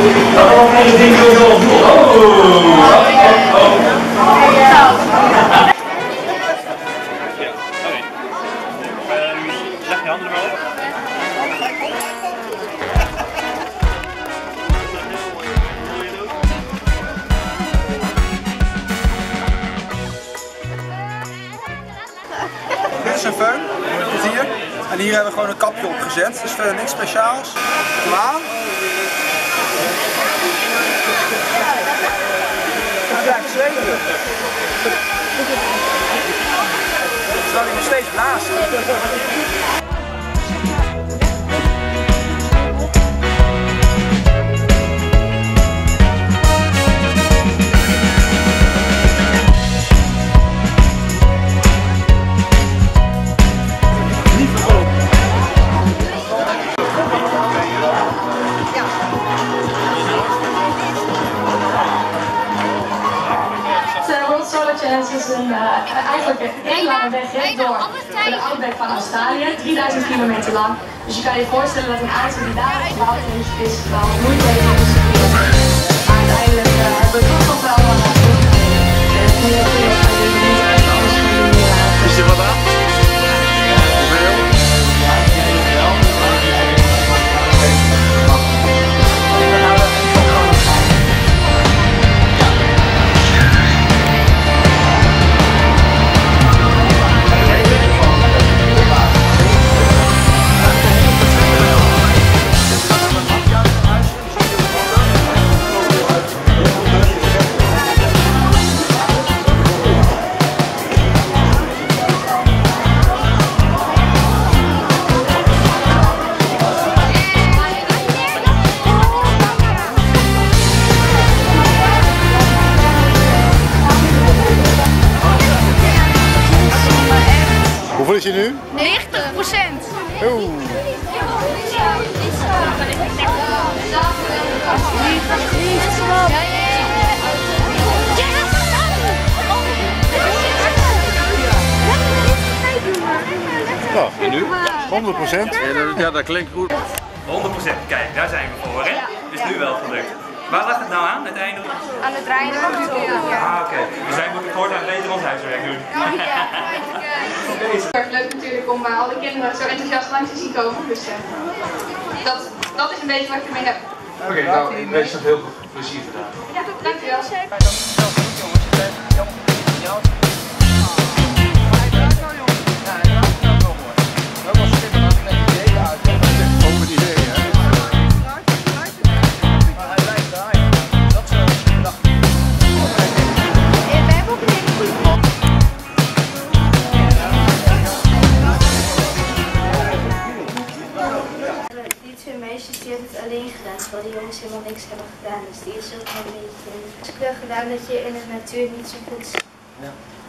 Leg je handen erop. Dit is een föhn, hier. En hier hebben we gewoon een kapje op gezet. Dus verder niks speciaals. Klaar. Kijk, zweven. Er staat hier nog steeds naast. Het is eigenlijk een hele lange weg door de outback van Australië, 3000 kilometer lang. Dus je kan je voorstellen dat een aantal die daar gebouwd is wel moeite heeft. Maar uiteindelijk hebben we toch nog wel wat aan het. Is er wat aan? Hoeveel is je nu? 90%. Oeh. Nou, en nu? 100%? Ja, dat klinkt goed. 100%, kijk, daar zijn we voor, hè? Is nu wel gelukt. Waar lag het nou aan, uiteindelijk? Aan het rijden. Ah, oké. Dus wij moeten voortaan beter ons huiswerk doen. Erg leuk natuurlijk om alle kinderen zo enthousiast langs te zien komen. Dus dat is een beetje wat ik ermee heb. Oké, nou, ik wens nog heel veel plezier vandaag. Ja, dankjewel. Meisjes die hebben het alleen gedaan, terwijl die jongens helemaal niks hebben gedaan. Dus die is ook wel een beetje. Dus ik heb gedaan dat je in de natuur niet zo goed ziet. Ja.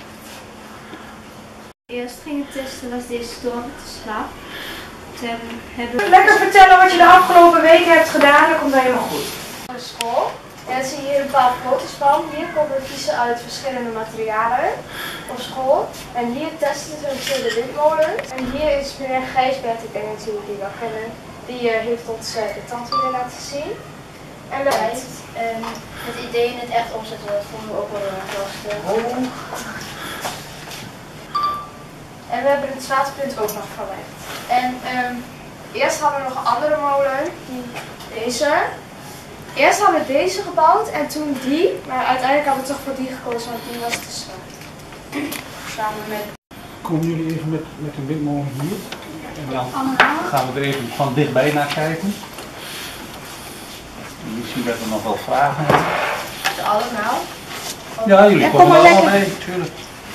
Eerst ging het testen was deze storm te slaap. Lekker vertellen wat je de afgelopen weken hebt gedaan, dat komt helemaal goed. Op school. En dan zie je hier een bepaald protospan. Hier konden we kiezen uit verschillende materialen op school. En hier testen we verschillende windmolens. En hier is meneer Gijsbert, ik denk dat jullie die wel kennen. Die heeft ons de tandwielen laten zien. En het idee in het echt omzetten, dat vonden we ook wel heel erg lastig. En we hebben het zwaartepunt ook nog verlegd. En eerst hadden we nog een andere molen, deze. Eerst hadden we deze gebouwd en toen die, maar uiteindelijk hebben we toch voor die gekozen, want die was te zwaar. Samen met... Komen jullie even met een windmolen hier? En dan gaan we er even van dichtbij naar kijken. Misschien dat we nog wel vragen hebben. Allemaal? Ja, jullie komen er allemaal bij, natuurlijk.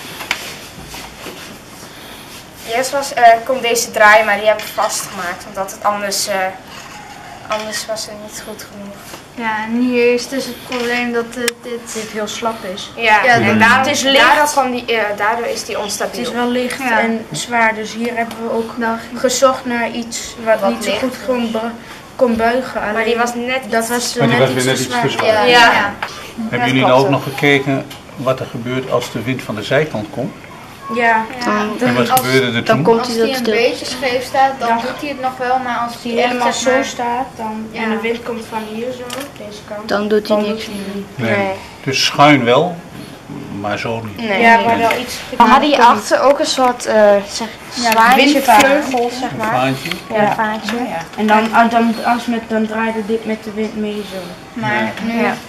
Eerst komt deze draai, maar die heb ik vastgemaakt, omdat het anders was het niet goed genoeg. Ja, en hier is dus het probleem dat dit heel slap is. Ja, en daardoor is die onstabiel. Het is wel licht en zwaar, dus hier hebben we ook gezocht naar iets wat niet zo goed kon buigen. Maar die was net dat was maar die was net weer iets net te iets te zwaar. zwaar. Ja. Hebben jullie nou ook nog gekeken wat er gebeurt als de wind van de zijkant komt? Ja. En wat gebeurde er toen? Als hij een beetje scheef staat, dan doet hij het nog wel, maar als Als hij helemaal zo staat dan, en de wind komt van hier zo, deze kant. dan doet hij niks meer. Nee. Dus schuin wel, maar zo niet. Nee. Ja, maar wel iets. Dan had hij achter ook een soort zwaantje, vleugel, zeg Een maar. vaantje. Ja, vaantje. En dan draaide dit met de wind mee zo. Maar nu... Ja.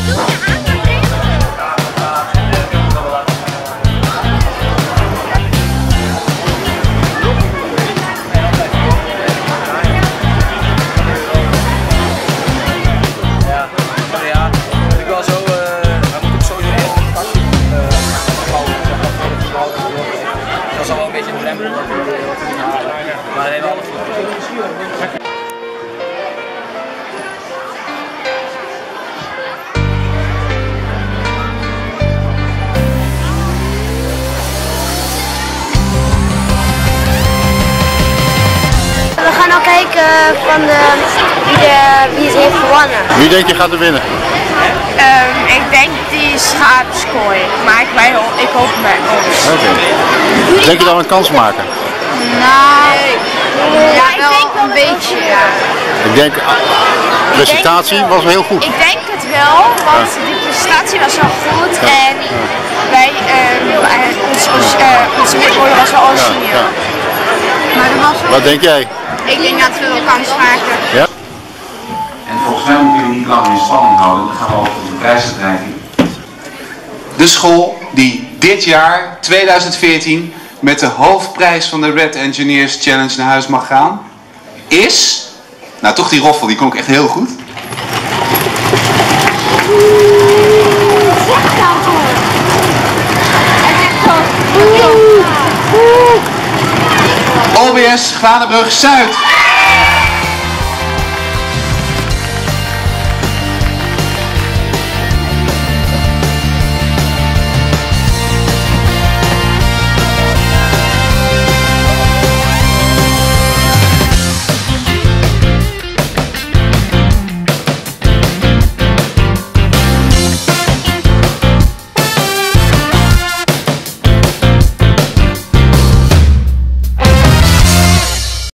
We gaan al kijken van wie het heeft gewonnen. Wie denk je gaat er winnen? Ik denk die schaapskooi, maar ik hoop bij ons. Oké. Denk je dan een kans maken? Nou, ja, wel een beetje, ja. Ik denk, de presentatie was wel heel goed. Ik denk het wel, want de presentatie was wel goed en wij, onze witmolen was wel origineel. Ja. Maar er was Wat denk jij? Ik denk dat we wel kans maken. Ja? En volgens mij moeten jullie niet langer in spanning houden, dan gaan we over de prijsuitreiking. De school die dit jaar, 2014, met de hoofdprijs van de Red Engineers Challenge naar huis mag gaan, is... Nou, toch die roffel, die klonk echt heel goed. OBS Glanenbrug Zuid.